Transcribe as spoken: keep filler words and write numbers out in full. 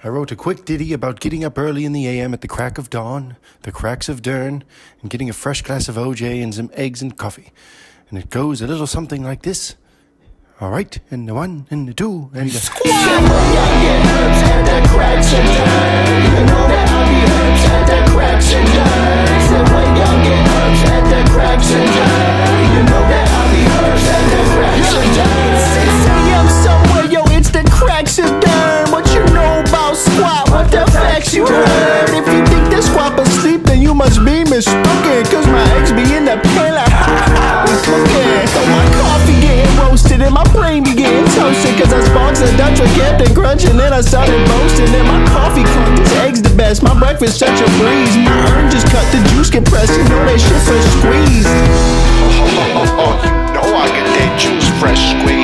I wrote a quick ditty about getting up early in the A M at the crack of dawn, the cracks of Dern, and getting a fresh glass of O J and some eggs and coffee. And it goes a little something like this. All right, and the one, and the two, and the... Squap! Get herbs at the cracks of Dern. You know that I'll be herbs at the cracks of Dern. Said when y'all get herbs at the cracks of Dern. You know that I'll be herbs at the cracks of Dern. six A M somewhere, yo, it's the cracks of Dern. What you know about Squap? What the facts you heard? If you think that Squap asleep, then you must be mistaken. Cause my eggs be in the pan like we cooking. So my coffee getting roasted and my brain be getting toasted. Cause I sparks a Dutch with Captain Crunch and then I started boasting. And my coffee crunk, this egg's the best. My breakfast such a breeze. My urn just cut, the juice compressed. You know that shit fresh squeezed. Oh, you know I get that juice fresh squeezed.